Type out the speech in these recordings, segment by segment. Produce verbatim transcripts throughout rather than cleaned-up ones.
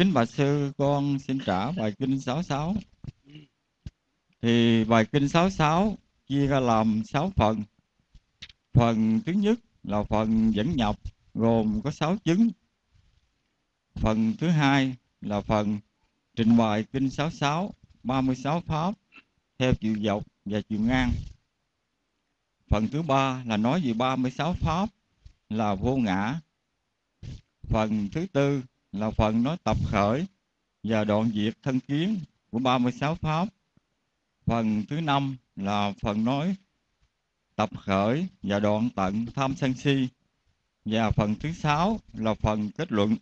kính bạch sư, con xin trả bài kinh sáu sáu. Thì bài kinh sáu sáu chia ra làm sáu phần. Phần thứ nhất là phần dẫn nhập, gồm có sáu chứng. Phần thứ hai là phần trình bày kinh sáu sáu, ba mươi sáu pháp theo chiều dọc và chiều ngang. Phần thứ ba là nói về ba mươi sáu pháp là vô ngã. Phần thứ tư là phần nói tập khởi và đoạn diệt thân kiến của ba mươi sáu pháp. Phần thứ năm là phần nói tập khởi và đoạn tận tham sân si. Và phần thứ sáu là phần kết luận.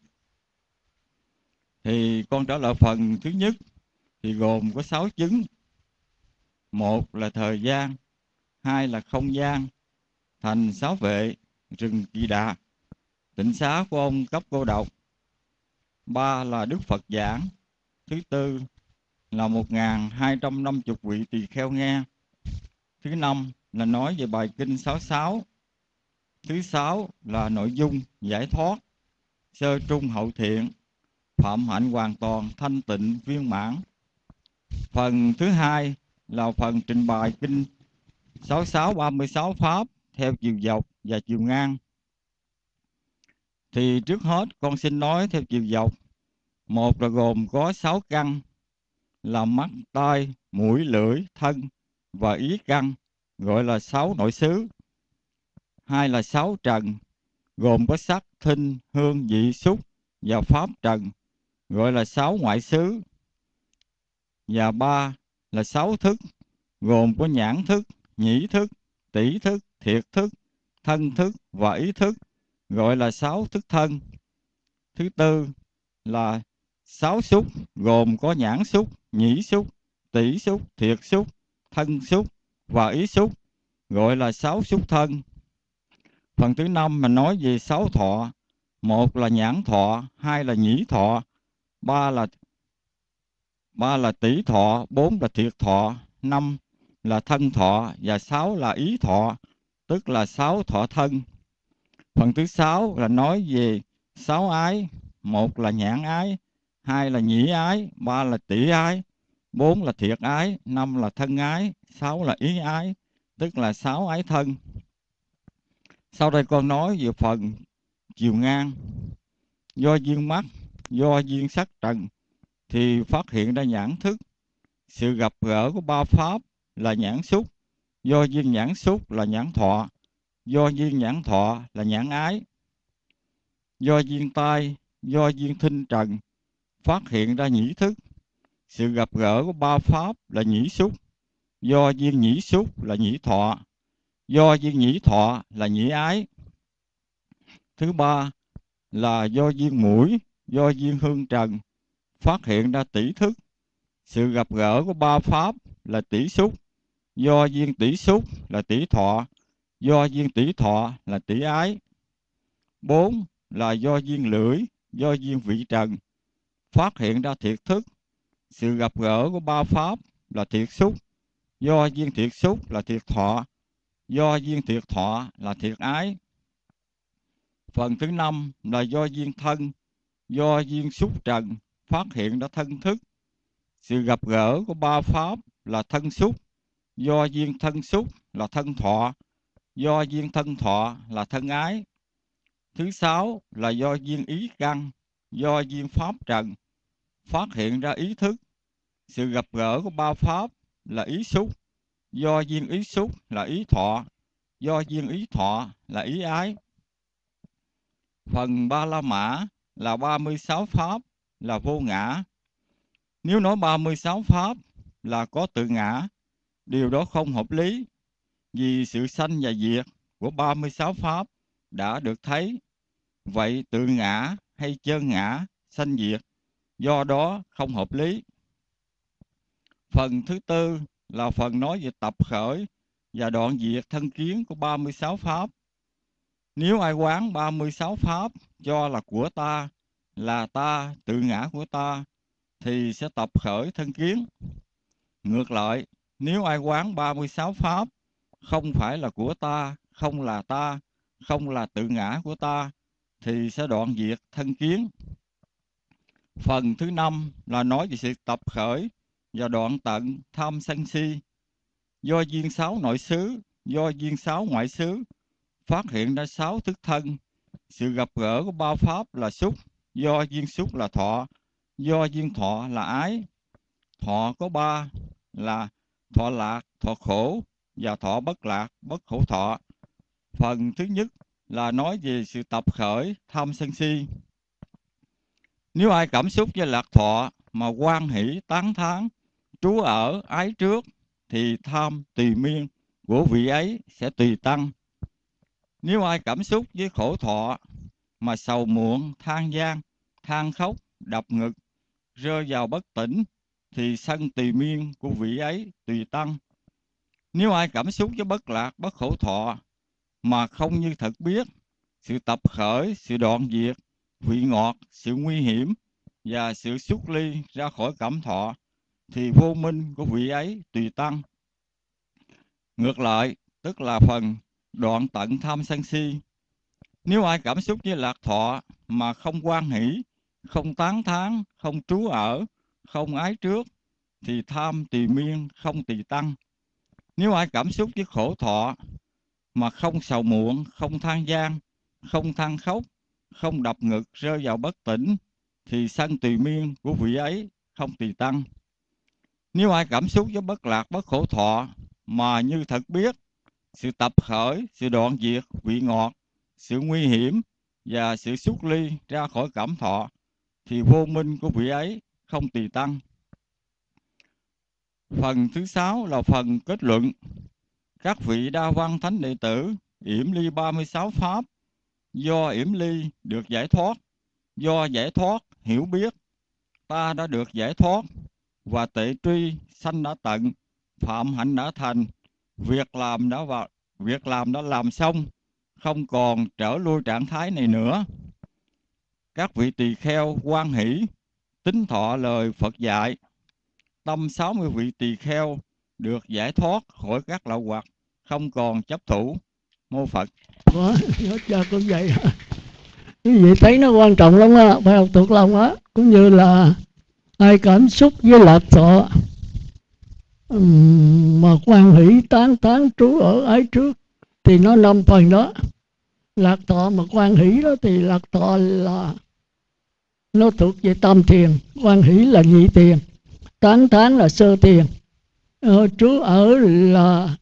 Thì con trở lại phần thứ nhất thì gồm có sáu chứng. Một là thời gian, hai là không gian, thành sáu vệ, rừng Kỳ Đà, tịnh xá của ông Cấp Cô Độc. Ba là Đức Phật giảng. Thứ tư là một nghìn hai trăm năm mươi vị tỳ kheo nghe. Thứ năm là nói về bài kinh sáu sáu. Thứ sáu là nội dung giải thoát, sơ trung hậu thiện, phạm hạnh hoàn toàn, thanh tịnh viên mãn. Phần thứ hai là phần trình bày kinh sáu sáu, ba mươi sáu pháp theo chiều dọc và chiều ngang. Thì trước hết con xin nói theo chiều dọc. Một là gồm có sáu căn là mắt, tai, mũi, lưỡi, thân và ý căn, gọi là sáu nội xứ. Hai là sáu trần, gồm có sắc, thinh, hương, vị, xúc và pháp trần, gọi là sáu ngoại xứ. Và ba là sáu thức, gồm có nhãn thức, nhĩ thức, tỷ thức, thiệt thức, thân thức và ý thức, gọi là sáu thức thân. Thứ tư là sáu xúc, gồm có nhãn xúc, nhĩ xúc, tỷ xúc, thiệt xúc, thân xúc và ý xúc, gọi là sáu xúc thân. Phần thứ năm mà nói về sáu thọ. Một là nhãn thọ, hai là nhĩ thọ, ba là ba là tỷ thọ, bốn là thiệt thọ, năm là thân thọ và sáu là ý thọ, tức là sáu thọ thân. Phần thứ sáu là nói về sáu ái. Một là nhãn ái, hai là nhĩ ái, ba là tỷ ái, bốn là thiệt ái, năm là thân ái, sáu là ý ái, tức là sáu ái thân. Sau đây con nói về phần chiều ngang. Do duyên mắt, do duyên sắc trần thì phát hiện ra nhãn thức. Sự gặp gỡ của ba pháp là nhãn xúc. Do duyên nhãn xúc là nhãn thọ. Do duyên nhãn thọ là nhãn ái. Do duyên tai, do duyên thinh trần phát hiện ra nhĩ thức. Sự gặp gỡ của ba pháp là nhĩ xúc. Do duyên nhĩ xúc là nhĩ thọ. Do duyên nhĩ thọ là nhĩ ái. Thứ ba là do duyên mũi, do duyên hương trần phát hiện ra tỷ thức. Sự gặp gỡ của ba pháp là tỷ xúc. Do duyên tỷ xúc là tỷ thọ. Do duyên tỷ thọ là tỷ ái. Bốn là do duyên lưỡi, do duyên vị trần phát hiện ra thiệt thức. Sự gặp gỡ của ba pháp là thiệt xúc. Do duyên thiệt xúc là thiệt thọ. Do duyên thiệt thọ là thiệt ái. Phần thứ năm là do duyên thân, do duyên xúc trần phát hiện ra thân thức. Sự gặp gỡ của ba pháp là thân xúc. Do duyên thân xúc là thân thọ. Do duyên thân thọ là thân ái. Thứ sáu là do duyên ý căn, do duyên pháp trần phát hiện ra ý thức. Sự gặp gỡ của ba pháp là ý xúc. Do duyên ý xúc là ý thọ. Do duyên ý thọ là ý ái. Phần ba la mã là ba mươi sáu pháp là vô ngã. Nếu nói ba mươi sáu pháp là có tự ngã, điều đó không hợp lý, vì sự sanh và diệt của ba mươi sáu pháp đã được thấy. Vậy tự ngã hay chân ngã, sanh diệt, do đó không hợp lý. Phần thứ tư là phần nói về tập khởi và đoạn diệt thân kiến của ba mươi sáu pháp. Nếu ai quán ba mươi sáu pháp cho là của ta, là ta, tự ngã của ta, thì sẽ tập khởi thân kiến. Ngược lại, nếu ai quán ba mươi sáu pháp không phải là của ta, không là ta, không là tự ngã của ta, thì sẽ đoạn diệt thân kiến. Phần thứ năm là nói về sự tập khởi và đoạn tận tham sân si. Do duyên sáu nội xứ, do duyên sáu ngoại xứ, phát hiện ra sáu thức thân. Sự gặp gỡ của ba pháp là xúc, do duyên xúc là thọ, do duyên thọ là ái. Thọ có ba là thọ lạc, thọ khổ và thọ bất lạc, bất khổ thọ. Phần thứ nhất là nói về sự tập khởi tham sân si. Nếu ai cảm xúc với lạc thọ mà hoan hỷ tán thán, trú ở ái trước, thì tham tùy miên của vị ấy sẽ tùy tăng. Nếu ai cảm xúc với khổ thọ mà sầu muộn, than gian, than khóc, đập ngực, rơi vào bất tỉnh, thì sân tùy miên của vị ấy tùy tăng. Nếu ai cảm xúc với bất lạc, bất khổ thọ mà không như thật biết, sự tập khởi, sự đoạn diệt, vị ngọt, sự nguy hiểm và sự xuất ly ra khỏi cảm thọ, thì vô minh của vị ấy tùy tăng. Ngược lại, tức là phần đoạn tận tham sân si. Nếu ai cảm xúc với lạc thọ mà không hoan hỷ, không tán thán, không trú ở, không ái trước, thì tham tùy miên, không tùy tăng. Nếu ai cảm xúc với khổ thọ mà không sầu muộn, không than gian, không than khóc, không đập ngực rơi vào bất tỉnh, thì sân tùy miên của vị ấy không tùy tăng. Nếu ai cảm xúc với bất lạc, bất khổ thọ mà như thật biết, sự tập khởi, sự đoạn diệt, vị ngọt, sự nguy hiểm và sự xuất ly ra khỏi cảm thọ, thì vô minh của vị ấy không tùy tăng. Phần thứ sáu là phần kết luận. Các vị đa văn thánh đệ tử yểm ly ba mươi sáu pháp, do yểm ly được giải thoát, do giải thoát hiểu biết, ta đã được giải thoát, và tệ truy sanh đã tận, phạm hạnh đã thành, việc làm đã vào, việc làm đã làm xong, không còn trở lui trạng thái này nữa. Các vị tỳ kheo hoan hỷ tín thọ lời Phật dạy, tâm sáu mươi vị tỳ kheo được giải thoát khỏi các lậu hoặc, không còn chấp thủ. Mô Phật. Đó, nó cho cũng vậy đó. Quý vị thấy nó quan trọng lắm á, phải học thuộc lòng á. Cũng như là ai cảm xúc với lạc thọ mà quan hỷ tán tán trú ở ái trước, thì nó năm phần đó. Lạc thọ mà quan hỷ đó thì lạc thọ là nó thuộc về tam thiền, quan hỷ là nhị thiền, tán tán là sơ thiền, ờ, trú ở là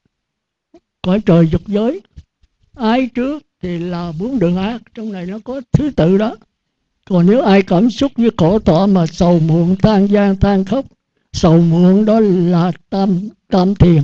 cõi trời dục giới, ái trước thì là bốn đường ác. Trong này nó có thứ tự đó. Còn nếu ai cảm xúc với khổ thọ mà sầu muộn, than gian, than khóc, sầu muộn đó là tam tam thiền.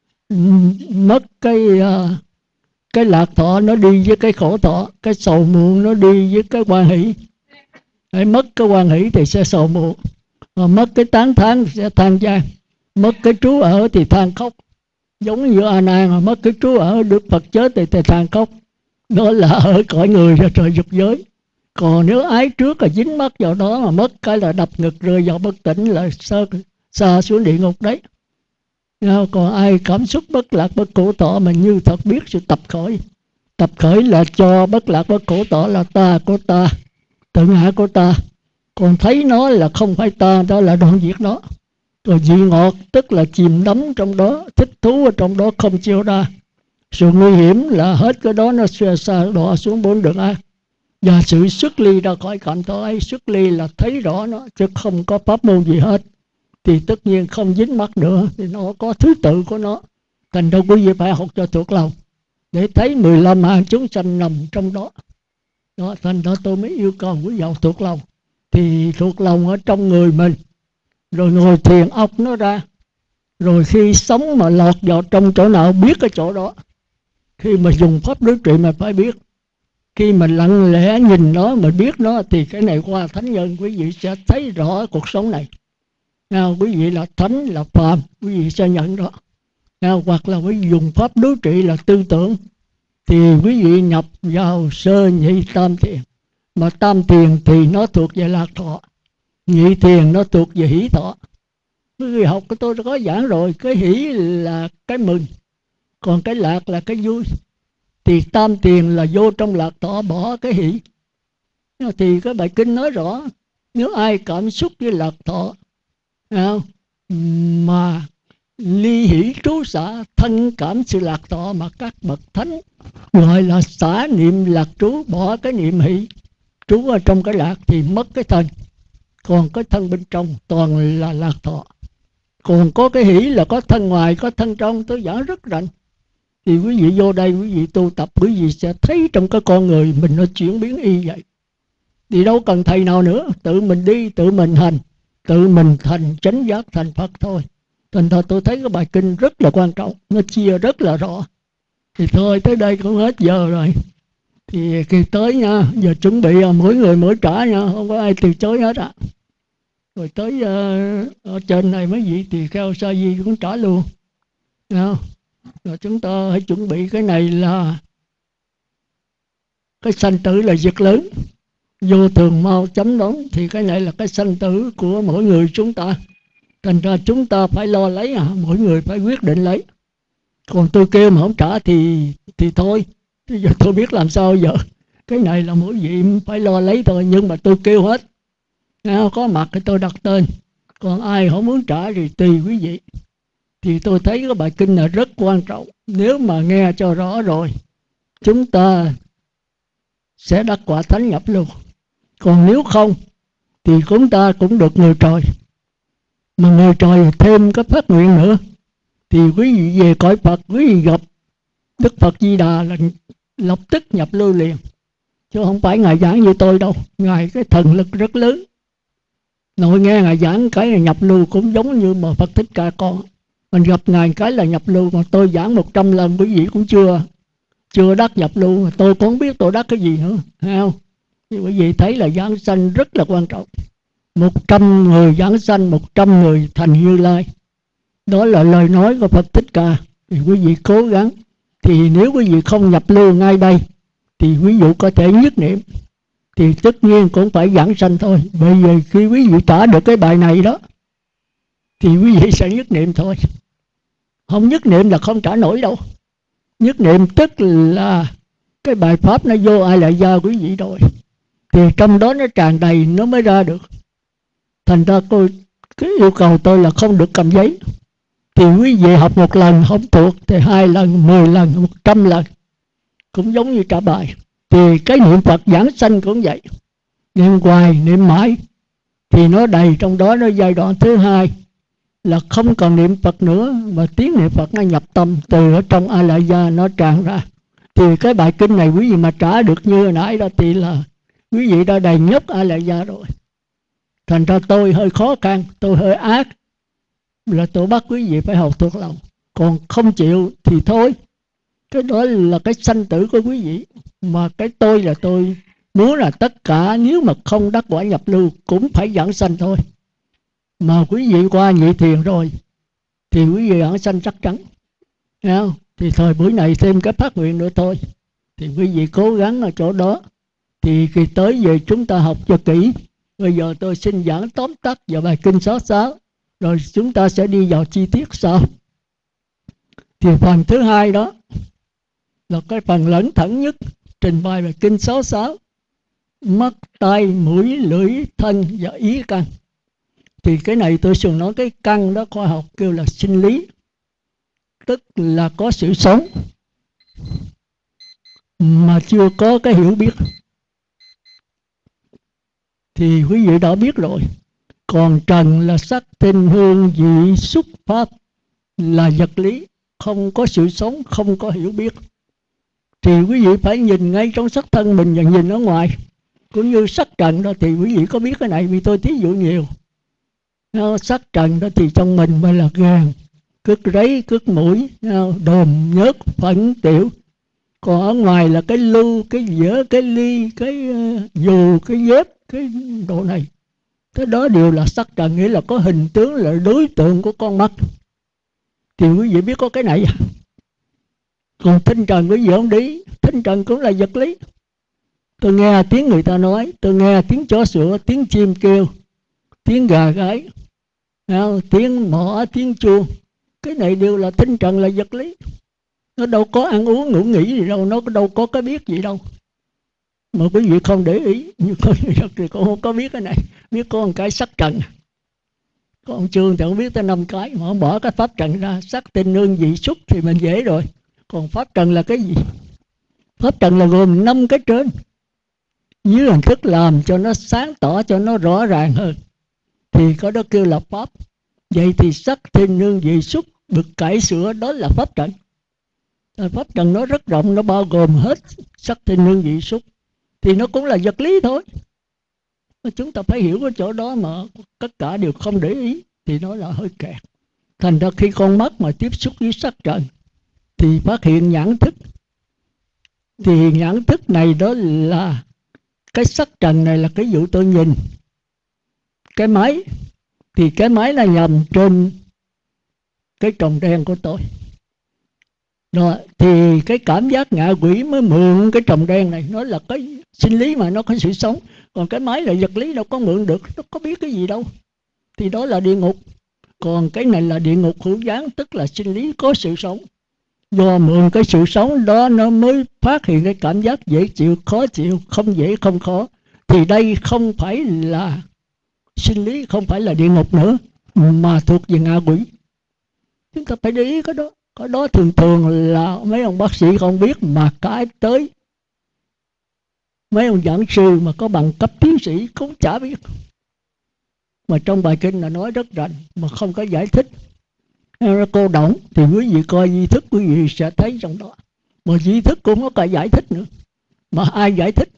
Mất cái cái lạc thọ nó đi với cái khổ thọ, cái sầu muộn nó đi với cái quan hỷ. Hãy mất cái quan hỷ thì sẽ sầu muộn, mà mất cái tán thán thì sẽ than gian, mất cái trú ở thì than khóc. Giống như A Nan mà mất cái trú ở, Đức Phật chết thì, thì than khóc. Đó là ở cõi người ra trời dục giới. Còn nếu ái trước là dính mắc vào đó mà mất cái là đập ngực rơi vào bất tỉnh, là xa, xa xuống địa ngục đấy. Còn ai cảm xúc bất lạc bất khổ thọ mà như thật biết sự tập khởi. Tập khởi là cho bất lạc bất khổ thọ là ta của ta, tự ngã của ta. Còn thấy nó là không phải ta, đó là đoạn diệt nó. Rồi dị ngọt tức là chìm đắm trong đó, thích thú ở trong đó không chịu ra. Sự nguy hiểm là hết cái đó nó xòe xa đọa xuống bốn đường ác. Và sự xuất ly ra khỏi cảm thọ ấy, xuất ly là thấy rõ nó chứ không có pháp môn gì hết, thì tất nhiên không dính mắc nữa, thì nó có thứ tự của nó. Thành ra quý vị phải học cho thuộc lòng để thấy mười lăm hạng chúng sanh nằm trong đó. Đó, thành ra tôi mới yêu cầu quý vị học thuộc lòng. Thì thuộc lòng ở trong người mình, rồi ngồi thiền óc nó ra, rồi khi sống mà lọt vào trong chỗ nào biết cái chỗ đó. Khi mà dùng pháp đối trị mà phải biết. Khi mình lặng lẽ nhìn nó, mình biết nó, thì cái này qua thánh nhân quý vị sẽ thấy rõ cuộc sống này. Nào, quý vị là thánh, là phàm, quý vị sẽ nhận đó. Nào, hoặc là quý vị dùng pháp đối trị là tư tưởng, thì quý vị nhập vào sơ nhị tam thiền. Mà tam thiền thì nó thuộc về lạc thọ, nhị thiền nó thuộc về hỷ thọ. Quý vị học của tôi đã có giảng rồi, cái hỷ là cái mừng, còn cái lạc là cái vui. Thì tam thiền là vô trong lạc thọ bỏ cái hỷ. Thì cái bài kinh nói rõ, Nếu ai cảm xúc với lạc thọ, không? Mà ly hỷ trú xả, thân cảm sự lạc thọ, mà các bậc thánh gọi là xả niệm lạc trú, bỏ cái niệm hỷ trú ở trong cái lạc thì mất cái thân, còn cái thân bên trong toàn là lạc thọ. Còn có cái hỷ là có thân ngoài có thân trong, tôi giảng rất rành. Thì quý vị vô đây, quý vị tu tập, quý vị sẽ thấy trong cái con người mình nó chuyển biến y vậy. Thì đâu cần thầy nào nữa, tự mình đi, tự mình hành, tự mình thành chánh giác, thành Phật thôi. Thành thật tôi thấy cái bài kinh rất là quan trọng, nó chia rất là rõ. Thì thôi, tới đây cũng hết giờ rồi. Thì kỳ tới nha, giờ chuẩn bị mỗi người mỗi trả nha, không có ai từ chối hết ạ. À. Rồi tới uh, ở trên này mấy vị tỳ kheo sa di cũng trả luôn. Nha. Rồi chúng ta hãy chuẩn bị cái này là cái sanh tử là việc lớn, vô thường mau chấm đón, thì cái này là cái sanh tử của mỗi người chúng ta. Thành ra chúng ta phải lo lấy, à, mỗi người phải quyết định lấy. Còn tôi kêu mà không trả thì thì thôi, bây giờ tôi biết làm sao giờ. Cái này là mỗi vị phải lo lấy thôi, nhưng mà tôi kêu hết. Nào, có mặt thì tôi đặt tên, còn ai không muốn trả thì tùy quý vị. Thì tôi thấy cái bài kinh này rất quan trọng. Nếu mà nghe cho rõ rồi, chúng ta sẽ đắc quả thánh nhập luôn. Còn nếu không thì chúng ta cũng được người trời. Mà người trời thêm cái phát nguyện nữa, thì quý vị về cõi Phật, quý vị gặp Đức Phật Di Đà là lập tức nhập lưu liền. Chứ không phải Ngài giảng như tôi đâu. Ngài cái thần lực rất lớn. Nội nghe Ngài giảng cái là nhập lưu cũng giống như mà Phật Thích Ca con. Mình gặp Ngài cái là nhập lưu, mà tôi giảng một trăm lần quý vị cũng chưa chưa đắc nhập lưu, mà tôi cũng không biết tôi đắc cái gì nữa, thấy không? Thì quý vị thấy là giảng sanh rất là quan trọng. Một trăm người giảng sanh, một trăm người thành Như Lai. Đó là lời nói của Phật Thích Ca. Thì quý vị cố gắng. Thì nếu quý vị không nhập lưu ngay đây, thì quý vị có thể nhất niệm, thì tất nhiên cũng phải giảng sanh thôi. Bởi vì khi quý vị trả được cái bài này đó, thì quý vị sẽ nhất niệm thôi. Không nhất niệm là không trả nổi đâu. Nhất niệm tức là cái bài pháp nó vô ai lại ra quý vị rồi, thì trong đó nó tràn đầy nó mới ra được. Thành ra tôi, cái yêu cầu tôi là không được cầm giấy. Thì quý vị học một lần không thuộc, thì hai lần, mười lần, một trăm lần, cũng giống như trả bài. Thì cái niệm Phật giảng sanh cũng vậy, niệm hoài, niệm mãi, thì nó đầy trong đó. Nó giai đoạn thứ hai là không còn niệm Phật nữa, mà tiếng niệm Phật nó nhập tâm, từ ở trong A Lại Gia nó tràn ra. Thì cái bài kinh này quý vị mà trả được như hồi nãy đó, thì là quý vị đã đầy nhấp A Lại Gia rồi. Thành ra tôi hơi khó khăn, tôi hơi ác, là tôi bắt quý vị phải học thuộc lòng. Còn không chịu thì thôi, cái đó là cái sanh tử của quý vị. Mà cái tôi là tôi muốn là tất cả, nếu mà không đắc quả nhập lưu cũng phải giảng sanh thôi. Mà quý vị qua nhị thiền rồi thì quý vị giảng sanh chắc chắn. Thấy không? Thì thời buổi này thêm cái phát nguyện nữa thôi. Thì quý vị cố gắng ở chỗ đó. Thì khi tới về chúng ta học cho kỹ. Bây giờ tôi xin giảng tóm tắt vào bài kinh sáu sáu, rồi chúng ta sẽ đi vào chi tiết sau. Thì phần thứ hai đó là cái phần lẫn thẫn nhất, trình bày về kinh sáu sáu. Mắt, tai, mũi, lưỡi, thân và ý căn. Thì cái này tôi thường nói cái căn đó khoa học kêu là sinh lý, tức là có sự sống mà chưa có cái hiểu biết. Thì quý vị đã biết rồi. Còn trần là sắc, tinh, hương, vị, xúc, pháp, là vật lý, không có sự sống, không có hiểu biết. Thì quý vị phải nhìn ngay trong sắc thân mình và nhìn ở ngoài. Cũng như sắc trần đó, thì quý vị có biết cái này, vì tôi thí dụ nhiều. Sắc trần đó thì trong mình mới là gan, cứt rấy, cứt mũi, đờm, nhớt, phẫn, tiểu. Còn ở ngoài là cái lưu, cái dĩa, cái ly, cái dù, cái dép, cái đồ này. Cái đó đều là sắc trần, nghĩa là có hình tướng, là đối tượng của con mắt. Thì quý vị biết có cái này. Còn tinh trần quý vị không đi, tinh trần cũng là vật lý. Tôi nghe tiếng người ta nói, tôi nghe tiếng chó sủa, tiếng chim kêu, tiếng gà gáy, tiếng mõ, tiếng chuông. Cái này đều là tinh trần, là vật lý. Nó đâu có ăn uống ngủ nghỉ gì đâu, nó đâu có cái biết gì đâu. Mà quý vị không để ý, nhưng có thì cũng không có biết cái này. biết có một cái sắc trần, có ông Trương thì không biết tới năm cái, mà ông bỏ cái pháp trần ra, sắc tinh nương vị xúc thì mình dễ rồi. Còn pháp trần là cái gì? Pháp trần là gồm năm cái trên, dưới hình thức làm cho nó sáng tỏ, cho nó rõ ràng hơn, thì có đó kêu là pháp. Vậy thì sắc tinh nương vị xúc được cải sửa, đó là pháp trần. Pháp trần nó rất rộng, nó bao gồm hết sắc tinh nương vị xúc, thì nó cũng là vật lý thôi. Chúng ta phải hiểu cái chỗ đó, mà tất cả đều không để ý thì nó là hơi kẹt. Thành ra khi con mắt mà tiếp xúc với sắc trần thì phát hiện nhãn thức. Thì nhãn thức này đó là cái sắc trần này, là cái vụ tôi nhìn cái máy, thì cái máy là nhầm trên cái tròng đen của tôi. Rồi thì cái cảm giác ngạ quỷ mới mượn cái tròng đen này, nó là cái sinh lý mà nó có sự sống. Còn cái máy là vật lý, đâu có mượn được, nó có biết cái gì đâu. Thì đó là địa ngục. Còn cái này là địa ngục hữu gián, tức là sinh lý có sự sống. Do mượn cái sự sống đó nó mới phát hiện cái cảm giác dễ chịu, khó chịu, không dễ không khó. Thì đây không phải là sinh lý, không phải là địa ngục nữa, mà thuộc về ngạ quỷ. Chúng ta phải để ý cái đó. Cái đó thường thường là mấy ông bác sĩ không biết, mà cái tới mấy ông giảng sư mà có bằng cấp tiến sĩ cũng chả biết. Mà trong bài kinh là nói rất rành, mà không có giải thích. Nó cô động thì quý vị coi di thức, quý vị sẽ thấy trong đó. Mà di thức cũng có cả giải thích nữa. Mà ai giải thích?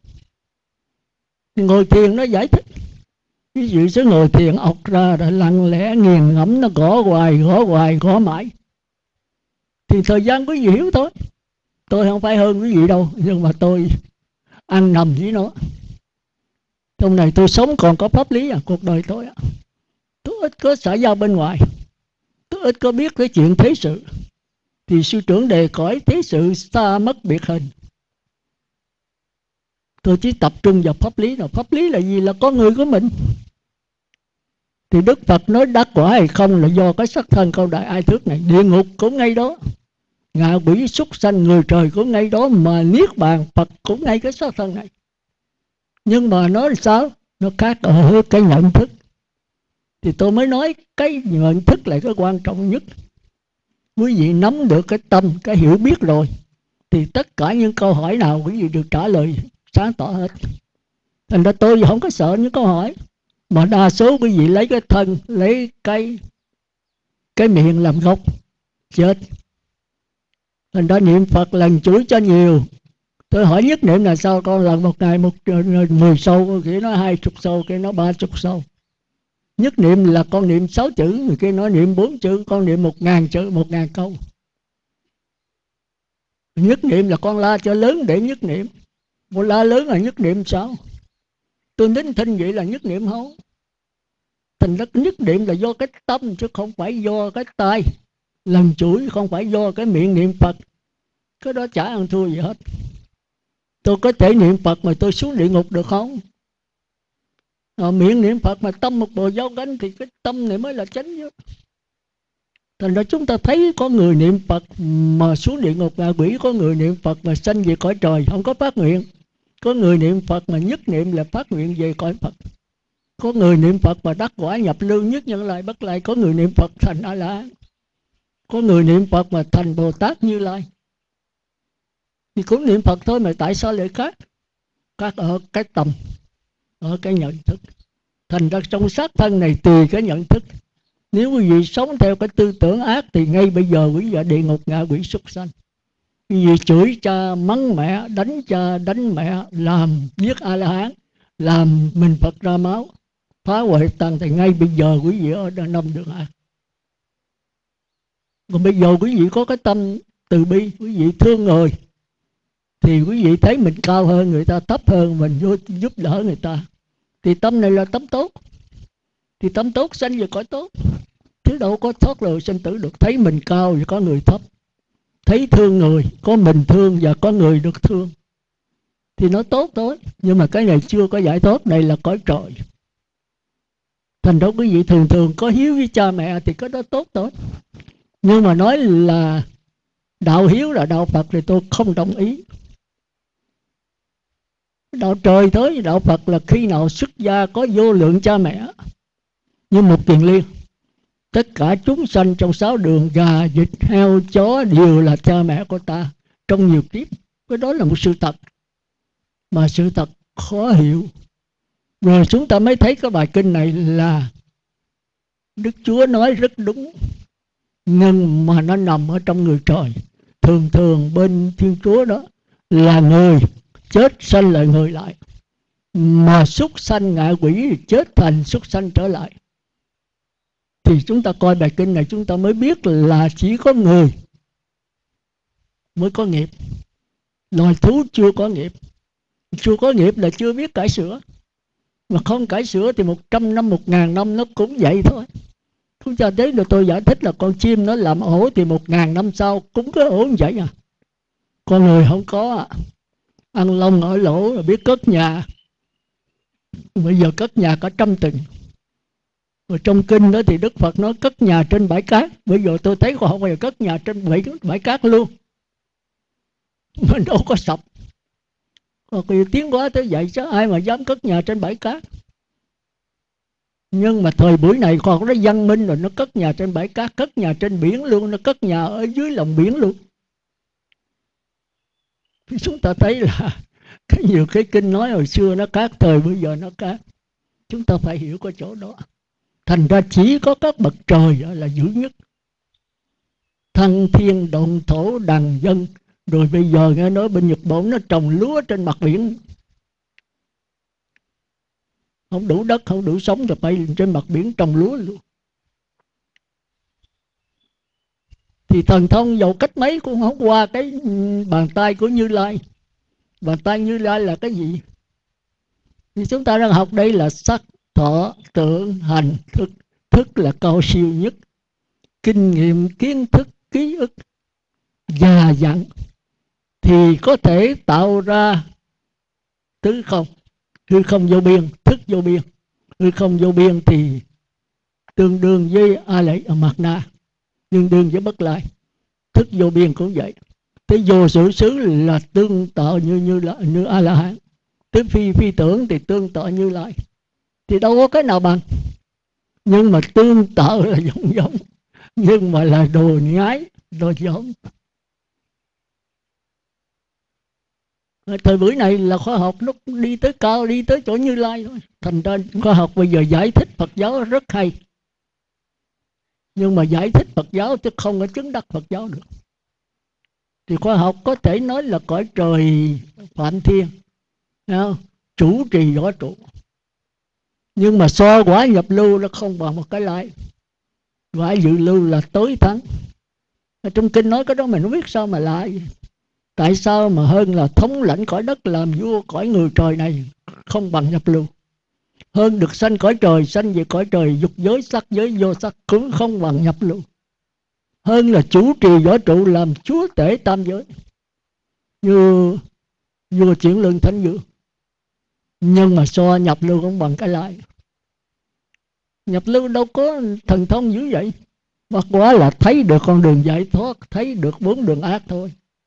Ngồi thiền nó giải thích. Ví dụ số ngồi thiền ọc ra rồi lặng lẽ nghiền ngẫm, nó gõ hoài, gõ hoài, gõ mãi. Thì thời gian quý vị hiểu thôi. Tôi không phải hơn quý vị đâu, nhưng mà tôi ăn nằm với nó. Trong này tôi sống còn có pháp lý à, cuộc đời tôi à. Tôi ít có xã giao bên ngoài, tôi ít có biết cái chuyện thế sự. Thì sư trưởng đề cõi thế sự xa mất biệt hình. Tôi chỉ tập trung vào pháp lý. Nào pháp lý là gì? Là con người của mình. Thì Đức Phật nói đắc quả hay không là do cái sắc thân câu đại ai thước này. Địa ngục cũng ngay đó, ngạ quỷ súc sanh người trời cũng ngay đó, mà niết bàn Phật cũng ngay cái sắc thân này. Nhưng mà nói là sao? Nó khác ở cái nhận thức. Thì tôi mới nói cái nhận thức là cái quan trọng nhất. Quý vị nắm được cái tâm, cái hiểu biết rồi, thì tất cả những câu hỏi nào quý vị được trả lời sáng tỏ hết. Thành ra tôi không có sợ những câu hỏi. Mà đa số quý vị lấy cái thân, lấy cái cái miệng làm gốc, chết. Thành ra niệm Phật lần chuỗi cho nhiều. Tôi hỏi nhất niệm là sao? Con lần một ngày một mười sâu, kia nói hai chục sâu, kia nói ba chục sâu. Nhất niệm là con niệm sáu chữ, người kia nói niệm bốn chữ, con niệm một ngàn chữ, một ngàn câu. Nhất niệm là con la cho lớn để nhất niệm. Một la lớn là nhất niệm sao? Tôi nín thinh vậy là nhất niệm không? Thành ra nhất niệm là do cái tâm, chứ không phải do cái tai lần chuỗi, không phải do cái miệng niệm Phật. Cái đó chả ăn thua gì hết. Tôi có thể niệm Phật mà tôi xuống địa ngục được không? À, miệng niệm Phật mà tâm một bồ dao gánh thì cái tâm này mới là chánh chứ. Thành ra chúng ta thấy có người niệm Phật mà xuống địa ngục ngạ quỷ, có người niệm Phật mà sanh về cõi trời, không có phát nguyện. Có người niệm Phật mà nhất niệm là phát nguyện về cõi Phật. Có người niệm Phật mà đắc quả nhập lưu nhất nhân lại bất lại. Có người niệm Phật thành A La Hán. Có người niệm Phật mà thành Bồ Tát Như Lai. Thì cũng niệm Phật thôi, mà tại sao lại khác? Khác ở cái tâm, ở cái nhận thức. Thành ra trong xác thân này tùy cái nhận thức. Nếu quý vị sống theo cái tư tưởng ác thì ngay bây giờ quý vị ở địa ngục ngạ quỷ súc sanh. Quý vị chửi cha, mắng mẹ, đánh cha, đánh mẹ, làm giết A La Hán, làm mình Phật ra máu, phá hoại tăng, thì ngay bây giờ quý vị ở năm đường ác. Còn bây giờ quý vị có cái tâm từ bi, quý vị thương người, thì quý vị thấy mình cao hơn người ta, thấp hơn mình, vô giúp đỡ người ta, thì tâm này là tâm tốt. Thì tâm tốt sanh về cõi tốt, chứ đâu có thoát lời sinh tử được. Thấy mình cao và có người thấp, thấy thương người, có mình thương và có người được thương, thì nó tốt thôi. Nhưng mà cái này chưa có giải thoát, này là cõi trời. Thành ra quý vị thường thường có hiếu với cha mẹ thì cái đó tốt thôi. Nhưng mà nói là đạo hiếu là đạo Phật thì tôi không đồng ý. Đạo trời tới đạo Phật là khi nào xuất gia có vô lượng cha mẹ như một kiền liên. Tất cả chúng sanh trong sáu đường, gà, vịt, heo, chó đều là cha mẹ của ta trong nhiều kiếp. Cái đó là một sự thật, mà sự thật khó hiểu. Rồi chúng ta mới thấy cái bài kinh này là Đức Chúa nói rất đúng, nhưng mà nó nằm ở trong người trời. Thường thường bên Thiên Chúa đó là người chết sanh lại người lại, mà súc sanh ngạ quỷ thì chết thành súc sanh trở lại. Thì chúng ta coi bài kinh này chúng ta mới biết là chỉ có người mới có nghiệp, loài thú chưa có nghiệp. Chưa có nghiệp là chưa biết cải sửa, mà không cải sửa thì một trăm năm, một ngàn năm nó cũng vậy thôi. Chúng ta thấy được, tôi giải thích là con chim nó làm ổ thì một ngàn năm sau cũng có ổ như vậy à. Con người không có à. Ăn lông ở lỗ là biết cất nhà, bây giờ cất nhà cả trăm tầng. Rồi trong kinh đó thì Đức Phật nói cất nhà trên bãi cát. Bây giờ tôi thấy họ bây giờ cất nhà trên bãi, bãi cát luôn, mình đâu có sập. Còn khi tiến hóa tới vậy chứ ai mà dám cất nhà trên bãi cát. Nhưng mà thời buổi này khoa học nó văn minh rồi, nó cất nhà trên bãi cát, cất nhà trên biển luôn, nó cất nhà ở dưới lòng biển luôn. Thì chúng ta thấy là cái nhiều cái kinh nói hồi xưa nó khác, thời bây giờ nó khác. Chúng ta phải hiểu cái chỗ đó. Thành ra chỉ có các bậc trời là dữ nhất. Thăng thiên động thổ đằng dân. Rồi bây giờ nghe nói bên Nhật Bản nó trồng lúa trên mặt biển, không đủ đất, không đủ sống rồi bay trên mặt biển trồng lúa luôn. Thì thần thông dầu cách mấy cũng không qua cái bàn tay của Như Lai. Bàn tay Như Lai là cái gì? Thì chúng ta đang học đây là sắc, thọ, tưởng, hành, thức. Thức là cao siêu nhất. Kinh nghiệm, kiến thức, ký ức, già dặn thì có thể tạo ra tứ không. Hư không vô biên, thức vô biên. Hư không vô biên thì tương đương với A Lệ ở Mạt Na, tương đương với Bất Lai. Thức vô biên cũng vậy. Tới vô sự xứ là tương tự như như là như A La Hán. Tới phi phi tưởng thì tương tự Như Lai. Thì đâu có cái nào bằng. Nhưng mà tương tự là giống giống, nhưng mà là đồ nhái, đồ giống. Thời buổi này là khoa học nó đi tới cao, đi tới chỗ Như Lai thôi. Thành ra khoa học bây giờ giải thích Phật giáo rất hay, nhưng mà giải thích Phật giáo chứ không có chứng đắc Phật giáo được. Thì khoa học có thể nói là cõi trời Phạm Thiên, không? Chủ trì võ trụ, nhưng mà so quả nhập lưu nó không bằng một cái lại. Quả dự lưu là tối thắng. Ở trong kinh nói cái đó mình không biết sao mà lại. Tại sao mà hơn là thống lãnh cõi đất, làm vua cõi người trời này không bằng nhập lưu. Hơn được sanh cõi trời, sanh về cõi trời dục giới sắc giới vô sắc cũng không bằng nhập lưu. Hơn là chủ trì võ trụ làm chúa tể tam giới như vua Chuyển Lương Thánh Vương. Nhưng mà so nhập lưu cũng bằng cái lại. Nhập lưu đâu có thần thông dữ vậy. Bất quá là thấy được con đường giải thoát, thấy được bốn đường ác thôi.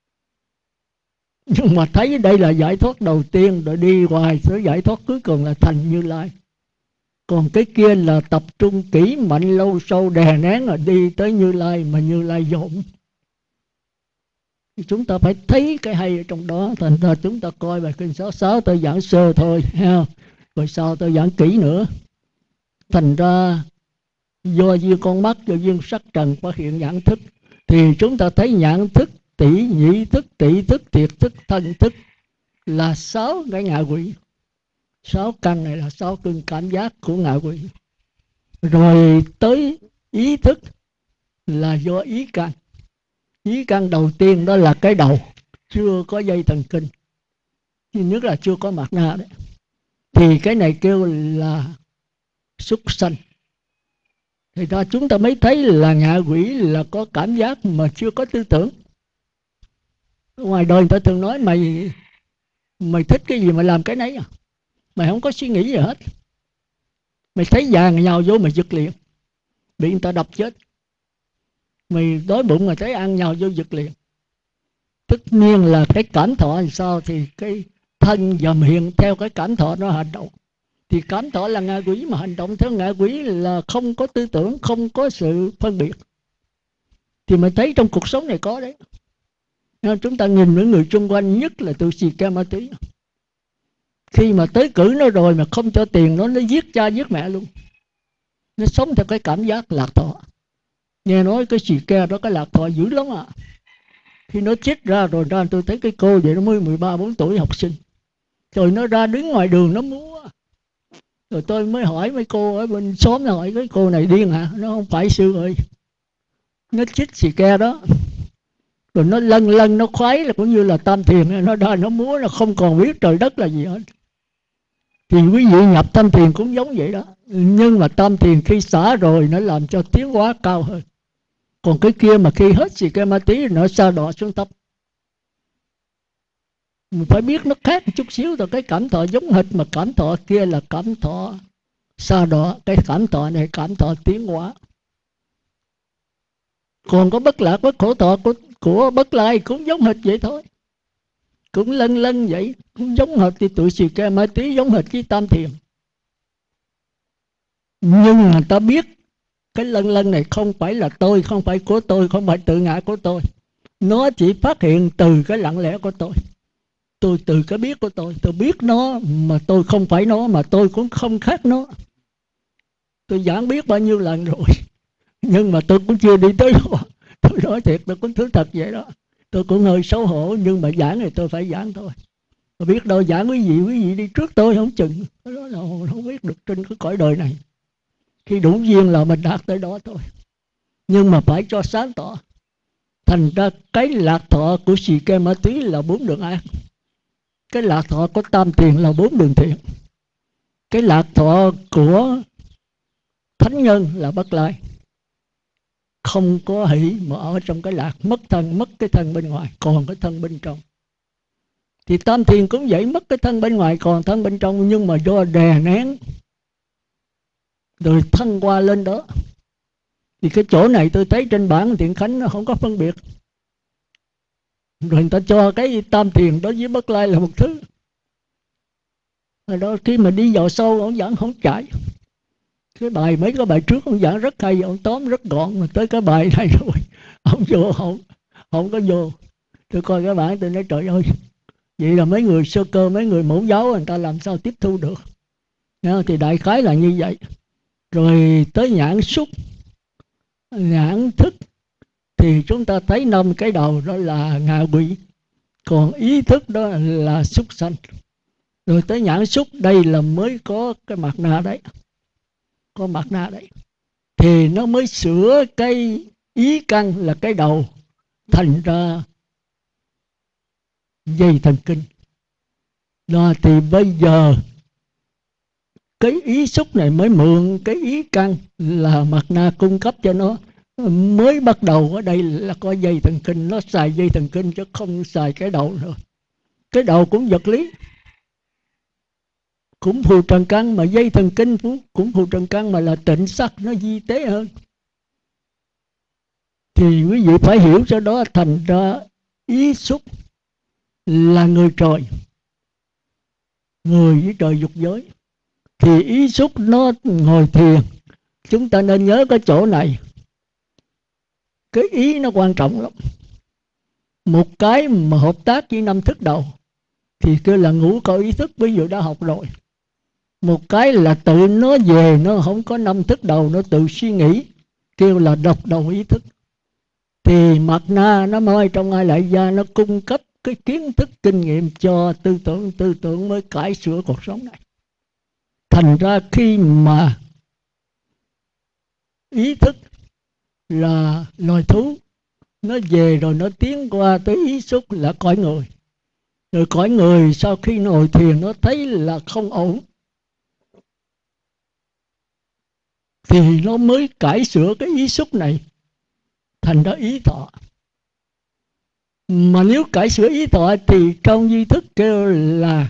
Nhưng mà thấy đây là giải thoát đầu tiên, rồi đi hoài tới giải thoát cuối cùng là thành Như Lai. Còn cái kia là tập trung kỹ mạnh lâu sâu đè nén là đi tới Như Lai, mà Như Lai dỗn. Thì chúng ta phải thấy cái hay ở trong đó. Thành ra chúng ta coi bài kinh sáu sáu tôi giảng sơ thôi ha. Rồi sau tôi giảng kỹ nữa. Thành ra do duyên con mắt, do duyên sắc trần phát hiện nhãn thức, thì chúng ta thấy nhãn thức, tỷ nhĩ thức, tỷ thức, thiệt thức, thân thức là sáu cái ngạ quỷ. Sáu căn này là sáu cơn cảm giác của ngạ quỷ. Rồi tới ý thức là do ý căn. Ý căn đầu tiên đó là cái đầu, chưa có dây thần kinh, nhất là chưa có mặt na đấy. Thì cái này kêu là súc sanh. Thì ra chúng ta mới thấy là ngạ quỷ là có cảm giác mà chưa có tư tưởng. Ngoài đời người ta thường nói mày mày thích cái gì mà làm cái nấy à. Mày không có suy nghĩ gì hết. Mày thấy vàng nhào vô mày giật liền, bị người ta đập chết. Mày đói bụng mà thấy ăn nhào vô giật liền. Tất nhiên là cái cảm thọ làm sao thì cái thân và miệng theo cái cảm thọ nó hành động. Thì cảm thọ là ngạ quỷ, mà hành động theo ngạ quỷ là không có tư tưởng, không có sự phân biệt. Thì mình thấy trong cuộc sống này có đấy. Nên chúng ta nhìn những người xung quanh, nhất là tụi xì ke ma túy, khi mà tới cử nó rồi mà không cho tiền nó, nó giết cha giết mẹ luôn. Nó sống theo cái cảm giác lạc thọ. Nghe nói cái xì ke đó cái lạc thọ dữ lắm à. Khi nó chết ra rồi ra, tôi thấy cái cô vậy nó mới mười ba bốn tuổi học sinh, rồi nó ra đứng ngoài đường nó múa. Rồi tôi mới hỏi mấy cô ở bên xóm, nó hỏi cái cô này điên hả? Nó không phải sư ơi, nó chích xì ke đó. Rồi nó lân lân nó khoái là cũng như là tam thiền, nó ra nó múa, nó không còn biết trời đất là gì hết. Thì quý vị nhập tam thiền cũng giống vậy đó. Nhưng mà tam thiền khi xả rồi nó làm cho tiến hóa cao hơn. Còn cái kia mà khi hết xì ke ma tí nó sa đọa xuống thấp. Mình phải biết nó khác một chút xíu rồi. Cái cảm thọ giống hệt, mà cảm thọ kia là cảm thọ sa đọa, cái cảm thọ này cảm thọ tiến hóa. Còn có bất lạc bất khổ thọ của, của Bất Lai cũng giống hệt vậy thôi, cũng lân lân vậy, cũng giống hệt thì tụi xì ke ma tí giống hệt với tam thiền. Nhưng mà ta biết cái lân lân này không phải là tôi, không phải của tôi, không phải tự ngã của tôi. Nó chỉ phát hiện từ cái lặng lẽ của tôi. Tôi từ cái biết của tôi, tôi biết nó mà tôi không phải nó, mà tôi cũng không khác nó. Tôi giảng biết bao nhiêu lần rồi, nhưng mà tôi cũng chưa đi tới đó. Tôi nói thiệt, tôi cũng thú thật vậy đó. Tôi cũng hơi xấu hổ, nhưng mà giảng thì tôi phải giảng thôi. Tôi biết đâu giảng quý vị, quý vị đi trước tôi không chừng. Đó là không biết được trên cái cõi đời này. Khi đủ duyên là mình đạt tới đó thôi. Nhưng mà phải cho sáng tỏ. Thành ra cái lạc thọ của xì ke ma túy là bốn đường ác. Cái lạc thọ của tam thiền là bốn đường thiện. Cái lạc thọ của thánh nhân là Bất Lai. Không có hỷ mà ở trong cái lạc, mất thân, mất cái thân bên ngoài, còn cái thân bên trong. Thì tam thiền cũng vậy, mất cái thân bên ngoài, còn thân bên trong, nhưng mà do đè nén rồi thăng qua lên đó. Thì cái chỗ này tôi thấy trên bản Thiện Khánh nó không có phân biệt. Rồi người ta cho cái tam thiền đối với Bất Lai là một thứ. Rồi đó, khi mà đi vào sâu, ông giảng không chạy. Cái bài, mấy cái bài trước ông giảng rất hay, ông tóm rất gọn, mà tới cái bài này rồi ông vô, không, không có vô. Tôi coi cái bản tôi nói trời ơi, vậy là mấy người sơ cơ, mấy người mẫu giáo người ta làm sao tiếp thu được. Thì đại khái là như vậy. Rồi tới nhãn xúc, nhãn thức, thì chúng ta thấy năm cái đầu đó là ngạ quỷ, còn ý thức đó là súc sanh. Rồi tới nhãn xúc, đây là mới có cái mặt nạ đấy, có mặt nạ đấy, thì nó mới sửa cái ý căn là cái đầu, thành ra dây thần kinh. Đó, thì bây giờ cái ý xúc này mới mượn cái ý căn là mặt nạ cung cấp cho nó. Mới bắt đầu ở đây là có dây thần kinh, nó xài dây thần kinh chứ không xài cái đầu nữa. Cái đầu cũng vật lý, cũng phù trần căn, mà dây thần kinh cũng phù trần căn, mà là tịnh sắc, nó vi tế hơn. Thì quý vị phải hiểu cho đó. Thành ra ý xúc là người trời, người với trời dục giới. Thì ý xúc nó ngồi thiền. Chúng ta nên nhớ cái chỗ này, cái ý nó quan trọng lắm. Một cái mà hợp tác với năm thức đầu thì kêu là ngũ có ý thức, ví dụ đã học rồi. Một cái là tự nó về, nó không có năm thức đầu, nó tự suy nghĩ, kêu là độc đầu ý thức. Thì mặt na nó mới trong ai lại gia, nó cung cấp cái kiến thức kinh nghiệm cho tư tưởng, tư tưởng mới cải sửa cuộc sống này. Thành ra khi mà ý thức là loài thú, nó về rồi nó tiến qua tới ý xúc là cõi người. Rồi cõi người sau khi ngồi thiền nó thấy là không ổn, thì nó mới cải sửa cái ý xúc này thành ra ý thọ. Mà nếu cải sửa ý thọ thì trong duy thức kêu là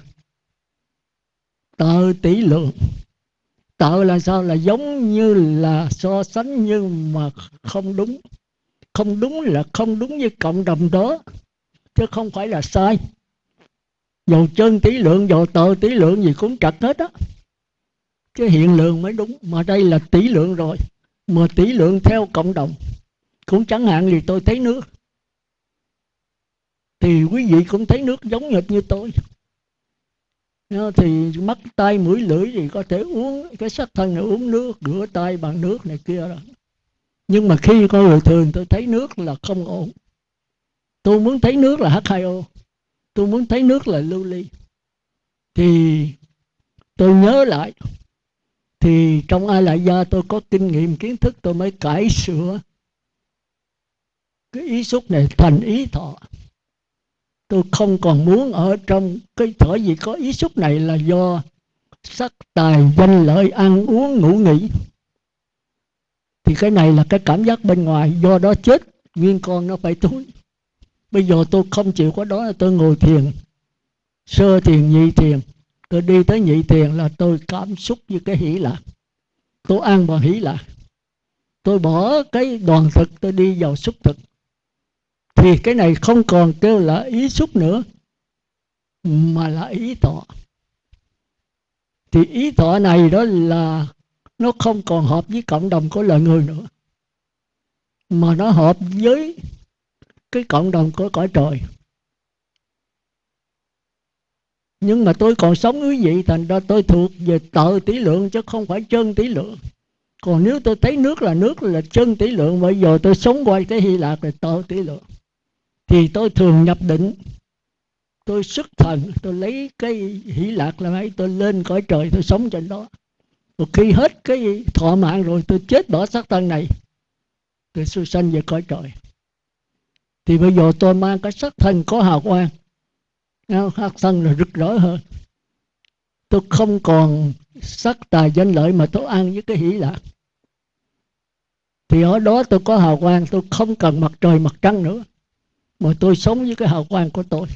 tự tỷ lượng. Tự là sao? Là giống như là so sánh, nhưng mà không đúng. Không đúng là không đúng với cộng đồng đó, chứ không phải là sai. Dầu chân tỷ lượng, dầu tờ tỷ lượng gì cũng trật hết á. Cái hiện lượng mới đúng. Mà đây là tỷ lượng rồi. Mà tỷ lượng theo cộng đồng. Cũng chẳng hạn thì tôi thấy nước, thì quý vị cũng thấy nước giống như, như tôi. Thì mắt tay mũi lưỡi thì có thể uống cái sắc thân này, uống nước, rửa tay bằng nước này kia rồi. Nhưng mà khi con người thường tôi thấy nước là không ổn. Tôi muốn thấy nước là H hai O, tôi muốn thấy nước là lưu ly. Thì tôi nhớ lại, thì trong A Lại Gia tôi có kinh nghiệm kiến thức, tôi mới cải sửa cái ý xúc này thành ý thọ. Tôi không còn muốn ở trong cái thở gì có ý xúc này là do sắc tài danh lợi ăn uống ngủ nghỉ. Thì cái này là cái cảm giác bên ngoài, do đó chết nguyên con nó phải thúi. Bây giờ tôi không chịu có đó, là tôi ngồi thiền, sơ thiền, nhị thiền. Tôi đi tới nhị thiền là tôi cảm xúc với cái hỷ lạc, tôi ăn bằng hỷ lạc. Tôi bỏ cái đoàn thực, tôi đi vào xúc thực. Thì cái này không còn kêu là ý xúc nữa, mà là ý thọ. Thì ý thọ này đó là nó không còn hợp với cộng đồng của loài người nữa, mà nó hợp với cái cộng đồng của cõi trời. Nhưng mà tôi còn sống quý vị, thành ra tôi thuộc về tợ tỷ lượng chứ không phải chân tỷ lượng. Còn nếu tôi thấy nước là nước là chân tỷ lượng, bây giờ tôi sống qua cái Hy Lạc là tợ tỷ lượng, thì tôi thường nhập định, tôi xuất thần, tôi lấy cái Hỷ Lạc là mấy, tôi lên cõi trời, tôi sống trên đó. Một khi hết cái thọ mạng rồi, tôi chết bỏ xác thân này, tôi siêu sanh về cõi trời. Thì bây giờ tôi mang cái sắc thân có hào quang, sắc thân là rực rỡ hơn. Tôi không còn sắc tài danh lợi mà tôi ăn với cái Hỷ Lạc. Thì ở đó tôi có hào quang, tôi không cần mặt trời mặt trăng nữa, mà tôi sống với cái hào quang của tôi.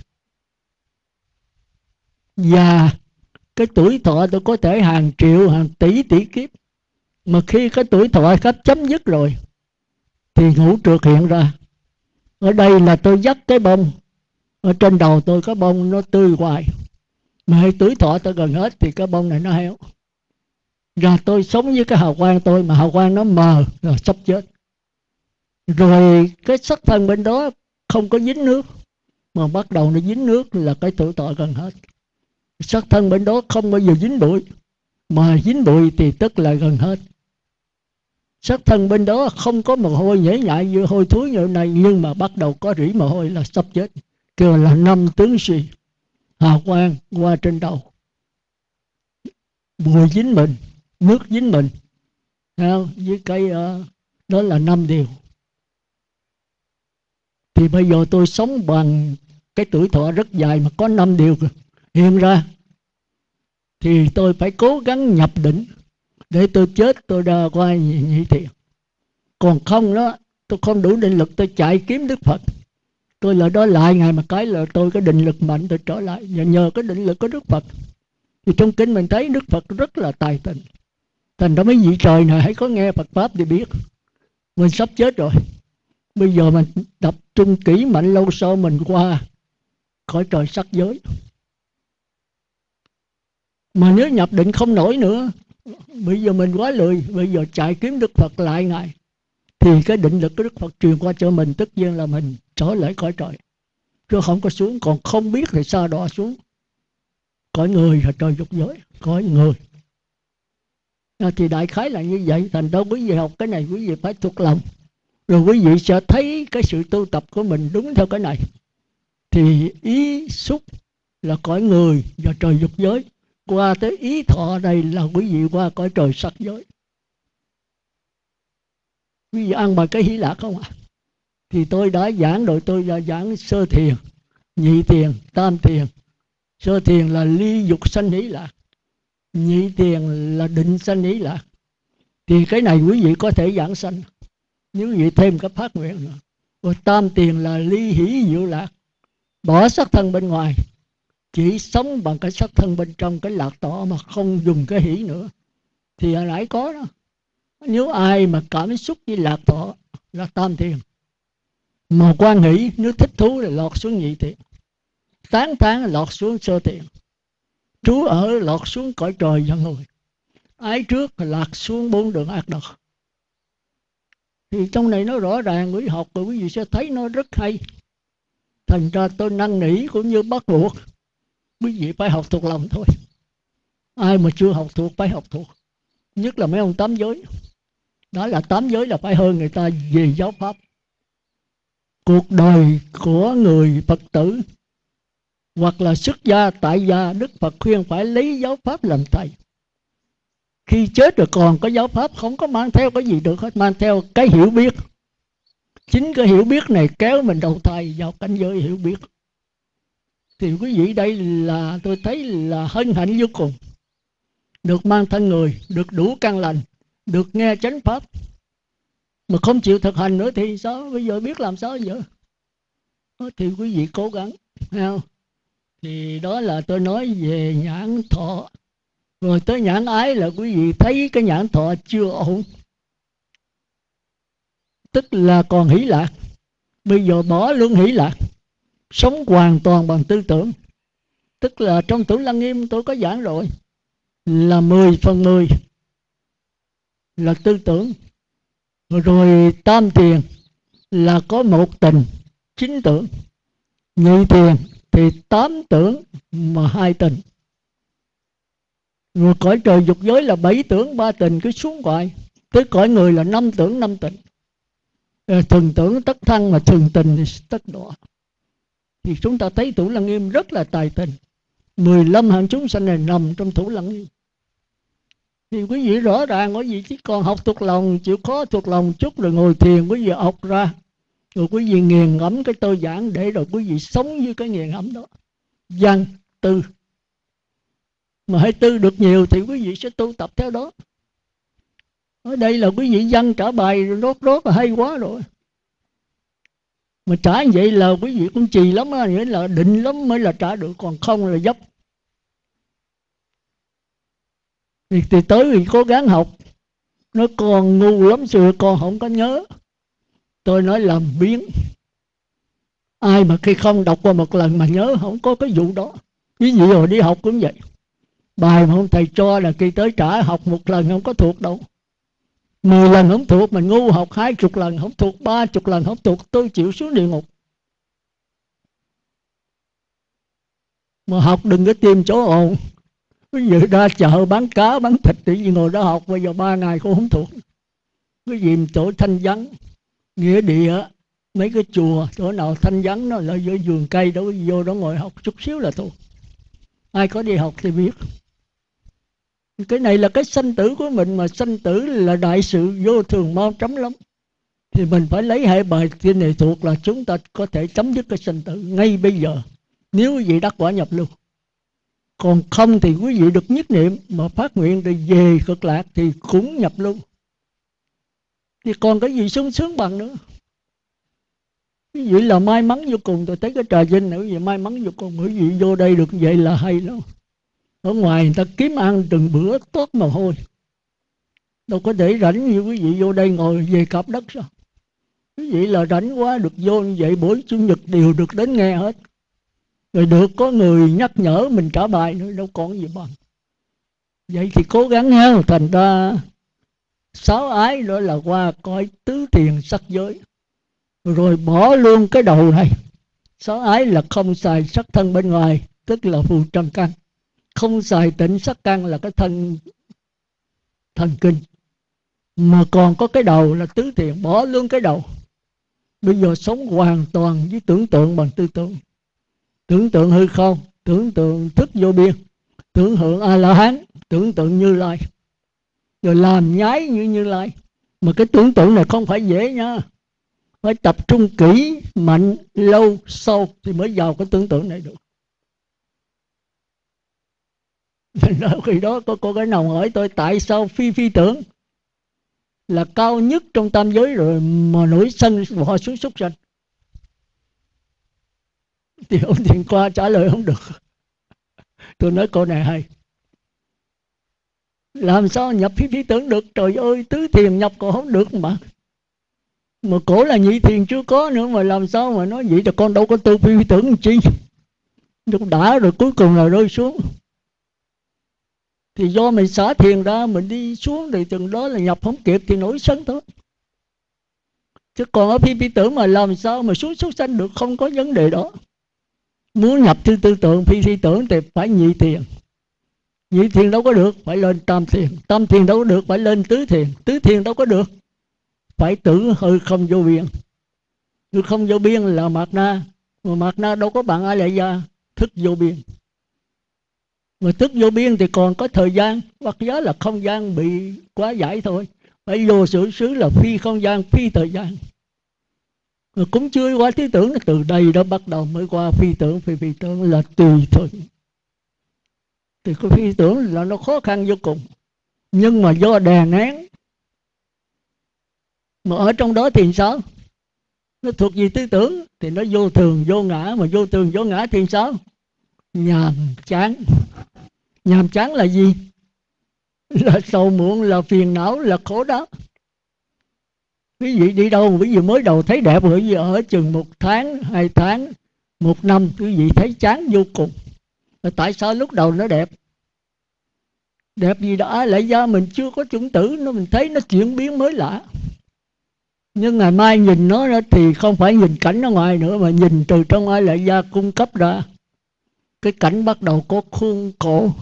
Và cái tuổi thọ tôi có thể hàng triệu, hàng tỷ tỷ kiếp. Mà khi cái tuổi thọ sắp chấm dứt rồi, thì ngũ trược hiện ra. Ở đây là tôi dắt cái bông, ở trên đầu tôi có bông nó tươi hoài, mà khi tuổi thọ tôi gần hết thì cái bông này nó héo. Và tôi sống với cái hào quang tôi, mà hào quang nó mờ rồi sắp chết. Rồi cái sắc thân bên đó không có dính nước, mà bắt đầu nó dính nước là cái tuổi thọ gần hết. Sắc thân bên đó không bao giờ dính bụi, mà dính bụi thì tức là gần hết. Sắc thân bên đó không có mồ hôi nhễ nhại như hôi thối như này, nhưng mà bắt đầu có rỉ mồ hôi là sắp chết. Kêu là năm tướng suy, hào quang qua trên đầu, bụi dính mình, nước dính mình, với cái uh, đó là năm điều. Thì bây giờ tôi sống bằng cái tuổi thọ rất dài mà có năm điều hiện ra, thì tôi phải cố gắng nhập định để tôi chết tôi ra qua nhị, nhị thiền. Còn không đó, tôi không đủ định lực, tôi chạy kiếm Đức Phật, tôi là đó lại ngày mà cái là tôi cái định lực mạnh, tôi trở lại. Và nhờ cái định lực của Đức Phật, thì trong kinh mình thấy Đức Phật rất là tài tình. Thành ra mấy vị trời này hãy có nghe Phật Pháp thì biết mình sắp chết rồi. Bây giờ mình tập trung kỹ mạnh lâu sau mình qua khỏi trời sắc giới. Mà nếu nhập định không nổi nữa, bây giờ mình quá lười, bây giờ chạy kiếm Đức Phật lại Ngài, thì cái định lực của Đức Phật truyền qua cho mình, tất nhiên là mình trở lại cõi trời, chứ không có xuống. Còn không biết thì sao đọa xuống cõi người là trời dục giới, cõi người. À, thì đại khái là như vậy. Thành đâu quý vị học cái này quý vị phải thuộc lòng, rồi quý vị sẽ thấy cái sự tu tập của mình đúng theo cái này. Thì ý xúc là cõi người và trời dục giới, qua tới ý thọ đây là quý vị qua cõi trời sắc giới. Quý vị ăn bằng cái Hỷ Lạc không ạ? À? Thì tôi đã giảng rồi, tôi đã giảng sơ thiền, nhị thiền, tam thiền. Sơ thiền là ly dục sanh Hỷ Lạc, nhị thiền là định sanh Hỷ Lạc. Thì cái này quý vị có thể giảng sanh, nếu quý vị thêm cái phát nguyện nữa. Rồi tam thiền là ly hỷ diệu lạc, bỏ sắc thân bên ngoài, chỉ sống bằng cái sắc thân bên trong, cái lạc tỏ, mà không dùng cái hỷ nữa. Thì hồi nãy có đó, nếu ai mà cảm xúc với lạc tỏ là tam thiền, mà quan hỷ nếu thích thú là lọt xuống nhị thiền. tán thán lọt xuống sơ thiện, trú ở lọt xuống cõi trời và người, ái trước lạc xuống bốn đường ác độc. Thì trong này nó rõ ràng, quý vị học rồi quý vị sẽ thấy nó rất hay. Thành ra tôi năn nỉ cũng như bắt buộc quý vị phải học thuộc lòng thôi. Ai mà chưa học thuộc phải học thuộc, nhất là mấy ông tám giới. Đó là tám giới là phải hơn người ta về giáo pháp. Cuộc đời của người Phật tử hoặc là xuất gia tại gia, Đức Phật khuyên phải lấy giáo pháp làm thầy. Khi chết rồi còn có giáo pháp, không có mang theo cái gì được hết, mang theo cái hiểu biết. Chính cái hiểu biết này kéo mình đầu thai vào cảnh giới hiểu biết. Thì quý vị đây là tôi thấy là hân hạnh vô cùng, được mang thân người, được đủ căn lành, được nghe chánh pháp, mà không chịu thực hành nữa thì sao? Bây giờ biết làm sao giờ? Thì quý vị cố gắng, thấy không? Thì đó là tôi nói về nhãn thọ. Rồi tới nhãn ái là quý vị thấy cái nhãn thọ chưa ổn, tức là còn hỷ lạc. Bây giờ bỏ luôn hỷ lạc, sống hoàn toàn bằng tư tưởng. Tức là trong Thủ Lăng Nghiêm tôi có giảng rồi, là mười phần mười là tư tưởng. Rồi tam thiền là có một tình, chín tưởng. Nhị thiền thì tám tưởng mà hai tình. Rồi cõi trời dục giới là bảy tưởng ba tình, cứ xuống hoài. Tới cõi người là năm tưởng năm tình. Thường tưởng tất thăng mà thường tình thì tất đọa. Thì chúng ta thấy Thủ Lăng Nghiêm rất là tài tình. mười lăm hạng chúng sanh này nằm trong Thủ Lăng Nghiêm. Thì quý vị rõ ràng, quý vị chỉ còn học thuộc lòng, chịu khó thuộc lòng chút rồi ngồi thiền, quý vị học ra. Rồi quý vị nghiền ngẫm cái tôi giảng để rồi quý vị sống với cái nghiền ngẫm đó. Văn, tư. Mà hãy tư được nhiều thì quý vị sẽ tu tập theo đó. Ở đây là quý vị văn trả bài rốt rốt là hay quá rồi. Mà trả như vậy là quý vị cũng trì lắm á, nghĩa là định lắm mới là trả được, còn không là dốc. Thì, thì tới thì cố gắng học. Nó còn ngu lắm, xưa con không có nhớ. Tôi nói làm biến. Ai mà khi không đọc qua một lần mà nhớ, không có cái vụ đó. Ví dụ hồi đi học cũng vậy. Bài mà không thầy cho là khi tới trả học một lần không có thuộc đâu. Mười lần không thuộc, mình ngu học hai chục lần không thuộc, ba chục lần không thuộc, tôi chịu xuống địa ngục. Mà học đừng có tìm chỗ ồn. Ví dụ ra chợ bán cá bán thịt thì ngồi đó học, bây giờ ba ngày cũng không thuộc. Cái gì chỗ thanh vắng, nghĩa địa, mấy cái chùa, chỗ nào thanh vắng nó là giữa vườn cây đó, vô đó ngồi học chút xíu là thuộc. Ai có đi học thì biết. Cái này là cái sanh tử của mình, mà sanh tử là đại sự vô thường mau chóng lắm. Thì mình phải lấy hai bài kinh này thuộc là chúng ta có thể chấm dứt cái sanh tử ngay bây giờ, nếu quý vị đắc quả nhập lưu. Còn không thì quý vị được nhất niệm mà phát nguyện để về cực lạc thì cũng nhập lưu. Thì còn cái gì sung sướng bằng nữa. Quý vị là may mắn vô cùng. Tôi thấy cái trà vinh này quý vị may mắn vô cùng. Quý vị vô đây được vậy là hay lắm. Ở ngoài người ta kiếm ăn từng bữa tốt mồ hôi, đâu có để rảnh như quý vị vô đây ngồi về cặp đất sao. Quý vị là rảnh quá, được vô như vậy buổi chủ nhật đều được đến nghe hết. Rồi được có người nhắc nhở mình trả bài nữa, đâu còn gì bằng. Vậy thì cố gắng nhau. Thành ra sáu ái đó là qua coi tứ thiền sắc giới, rồi bỏ luôn cái đầu này. Sáu ái là không xài sắc thân bên ngoài, tức là phù trần căn. Không xài tịnh sắc căn là cái thân thần kinh. Mà còn có cái đầu là tứ thiền, bỏ luôn cái đầu. Bây giờ sống hoàn toàn với tưởng tượng bằng tư tưởng. Tưởng tượng hư không, tưởng tượng thức vô biên, tưởng tượng A-la-hán, tưởng tượng Như Lai. Rồi làm nhái như Như Lai. Mà cái tưởng tượng này không phải dễ nha. Phải tập trung kỹ, mạnh, lâu, sâu thì mới vào cái tưởng tượng này được. Khi đó có, có cái nào hỏi tôi tại sao phi phi tưởng là cao nhất trong tam giới rồi mà nổi sân bò xuống súc sanh, thì ông Thiền Qua trả lời không được. Tôi nói câu này hay. Làm sao nhập phi phi tưởng được? Trời ơi, tứ thiền nhập còn không được mà. Mà cổ là nhị thiền chưa có nữa, mà làm sao mà nói vậy? Là con đâu có tu phi phi tưởng chi. Lúc đã rồi cuối cùng là rơi xuống. Thì do mình xả thiền ra, mình đi xuống thì chừng đó là nhập không kịp thì nổi sân thôi. Chứ còn ở phi phi tưởng mà làm sao mà xuống xuất sanh được, không có vấn đề đó. Muốn nhập tư tư tưởng phi phi tưởng thì phải nhị thiền. Nhị thiền đâu có được, phải lên tam thiền. Tam thiền đâu có được, phải lên tứ thiền. Tứ thiền đâu có được, phải tưởng hơi không vô biên. Hư không vô biên là mạt na. Mà mạt na đâu có bạn A Lại Gia thức vô biên. Mà thức vô biên thì còn có thời gian, hoặc giá là không gian bị quá giải thôi. Phải vô sự xứ là phi không gian, phi thời gian. Mà cũng chưa qua trí tưởng, từ đây đó bắt đầu mới qua phi tưởng. Phi phi tưởng là tùy thuận. Thì cái phi tưởng là nó khó khăn vô cùng. Nhưng mà do đè nén. Mà ở trong đó thì sao? Nó thuộc về tư tưởng thì nó vô thường vô ngã. Mà vô thường vô ngã thì sao? Nhàm chán. Nhàm chán là gì? Là sầu muộn, là phiền não, là khổ đau. Quý vị đi đâu, quý vị mới đầu thấy đẹp, bởi vì ở chừng một tháng, hai tháng, một năm, quý vị thấy chán vô cùng. Và tại sao lúc đầu nó đẹp? Đẹp vì đã lại do mình chưa có chuẩn tử, nó mình thấy nó chuyển biến mới lạ. Nhưng ngày mai nhìn nó thì không phải nhìn cảnh ở ngoài nữa, mà nhìn từ trong ai lại gia cung cấp ra. Cái cảnh bắt đầu có khuôn khổ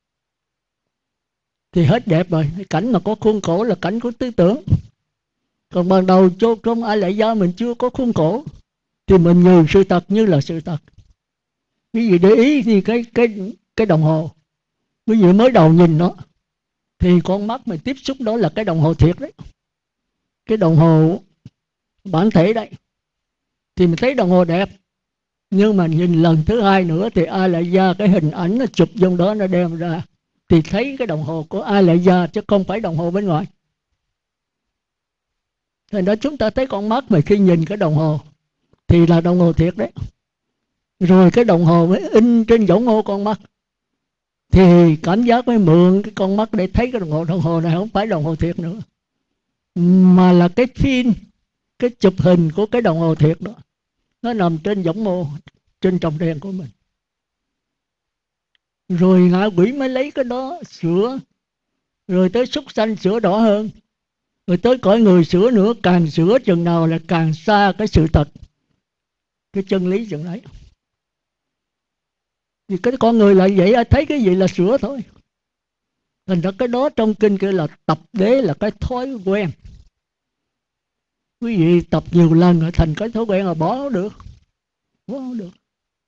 thì hết đẹp rồi. Cái cảnh mà có khuôn khổ là cảnh của tư tưởng. Còn ban đầu cho trong ai lại gia mình chưa có khuôn khổ thì mình nhìn sự thật như là sự thật. Quý vị để ý thì cái cái cái đồng hồ, quý vị mới đầu nhìn nó thì con mắt mình tiếp xúc đó là cái đồng hồ thiệt đấy, cái đồng hồ bản thể đấy, thì mình thấy đồng hồ đẹp. Nhưng mà nhìn lần thứ hai nữa thì ai lại gia cái hình ảnh nó chụp trong đó, nó đem ra thì thấy cái đồng hồ của ai lại gia chứ không phải đồng hồ bên ngoài. Thành đó chúng ta thấy con mắt mà khi nhìn cái đồng hồ thì là đồng hồ thiệt đấy. Rồi cái đồng hồ mới in trên võng ô con mắt thì cảm giác mới mượn cái con mắt để thấy cái đồng hồ. Đồng hồ này không phải đồng hồ thiệt nữa, mà là cái phim, cái chụp hình của cái đồng hồ thiệt đó. Nó nằm trên võng ô, trên tròng đèn của mình. Rồi ngạ quỷ mới lấy cái đó sửa. Rồi tới súc sanh sửa đỏ hơn. Rồi tới cõi người sửa nữa, càng sửa chừng nào là càng xa cái sự thật, cái chân lý chừng đấy. Thì cái con người là vậy, thấy cái gì là sửa thôi. Thành ra cái đó trong kinh kia là tập đế, là cái thói quen. Quý vị tập nhiều lần rồi thành cái thói quen là bỏ nó được. Bỏ nó được.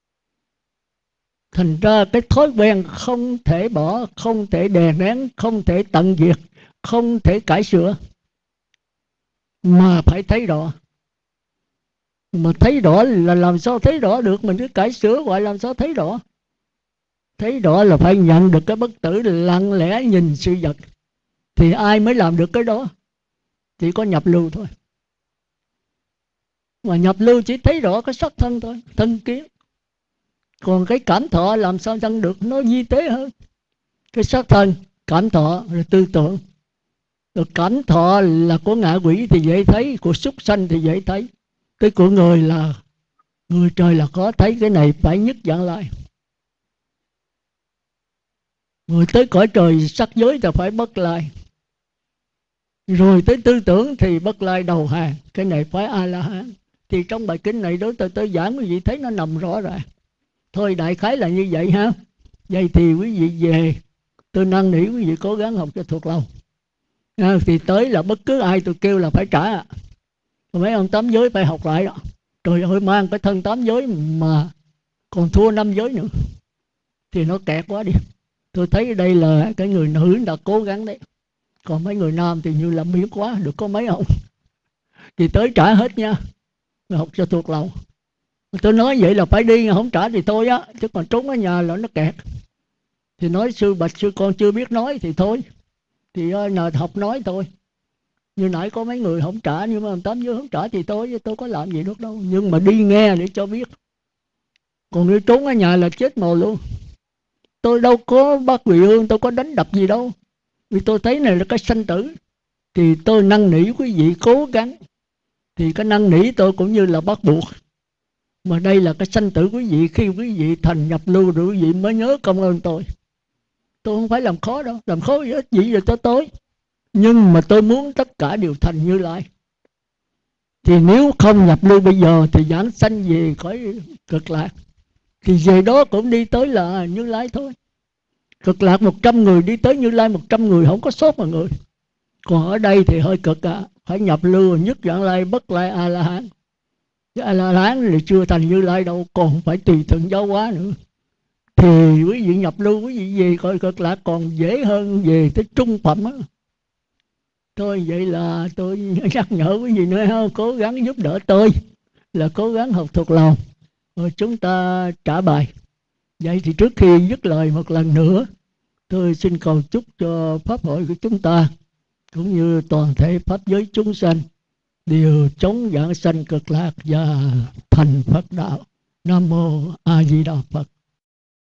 Thành ra cái thói quen không thể bỏ, không thể đè nén, không thể tận diệt, không thể cải sửa, mà phải thấy rõ. Mà thấy rõ là làm sao thấy rõ được? Mình cứ cải sửa gọi làm sao thấy rõ? Thấy rõ là phải nhận được cái bất tử, lặng lẽ nhìn sự vật. Thì ai mới làm được cái đó? Chỉ có nhập lưu thôi. Mà nhập lưu chỉ thấy rõ cái sắc thân thôi, thân kiến. Còn cái cảm thọ làm sao chân được? Nó vi tế hơn. Cái sắc thân, cảm thọ, rồi tư tưởng. Rồi cảm thọ là của ngạ quỷ thì dễ thấy, của súc sanh thì dễ thấy. Cái của người là người trời là khó thấy. Cái này phải nhất dạng lại. Người tới cõi trời sắc giới thì phải bất lai. Rồi tới tư tưởng thì bất lai đầu hàng. Cái này phải A-la-hán. Thì trong bài kinh này đối tôi tôi giảng quý vị thấy nó nằm rõ ràng. Thôi đại khái là như vậy ha. Vậy thì quý vị về, tôi năn nỉ quý vị cố gắng học cho thuộc lòng. À, thì tới là bất cứ ai tôi kêu là phải trả à. Mấy ông tám giới phải học lại đó. Trời ơi, mang cái thân tám giới mà còn thua năm giới nữa thì nó kẹt quá đi. Tôi thấy đây là cái người nữ đã cố gắng đấy. Còn mấy người nam thì như là miễn quá, được có mấy ông. Thì tới trả hết nha. Học cho thuộc lòng. Tôi nói vậy là phải đi, không trả thì thôi á. Chứ còn trốn ở nhà là nó kẹt. Thì nói sư bạch sư con chưa biết nói thì thôi. Thì nào học nói thôi. Như nãy có mấy người không trả, nhưng mà tám giới không trả thì tôi tôi có làm gì được đâu. Nhưng mà đi nghe để cho biết. Còn đi trốn ở nhà là chết mồ luôn. Tôi đâu có bắt quỷ hương, tôi có đánh đập gì đâu. Vì tôi thấy này là cái sanh tử. Thì tôi năn nỉ quý vị cố gắng. Thì cái năn nỉ tôi cũng như là bắt buộc. Mà đây là cái sanh tử quý vị. Khi quý vị thành nhập lưu rồi quý vị mới nhớ công ơn tôi. Tôi không phải làm khó đâu, làm khó ít gì rồi tới tối. Nhưng mà tôi muốn tất cả đều thành Như Lai. Thì nếu không nhập lưu bây giờ thì giảng sanh về khỏi Cực Lạc, thì về đó cũng đi tới là Như Lai thôi. Cực Lạc một trăm người đi tới Như Lai một trăm người, không có sót một người. Còn ở đây thì hơi cực à, phải nhập lưu nhất Vãng Lai, Bất Lai, A La Hán. Chứ A La Hán thì chưa thành Như Lai đâu, còn phải tùy thuận giáo hóa nữa. Thì quý vị nhập lưu, quý vị về khỏi Cực Lạc còn dễ hơn về tới trung phẩm á. Thôi vậy là tôi nhắc nhở quý vị nữa ha, cố gắng giúp đỡ tôi, là cố gắng học thuộc lòng. Rồi chúng ta trả bài. Vậy thì trước khi dứt lời một lần nữa, tôi xin cầu chúc cho pháp hội của chúng ta cũng như toàn thể pháp giới chúng sanh đều chống giảng sanh Cực Lạc và thành Phật đạo. Nam mô A Di Đà Phật.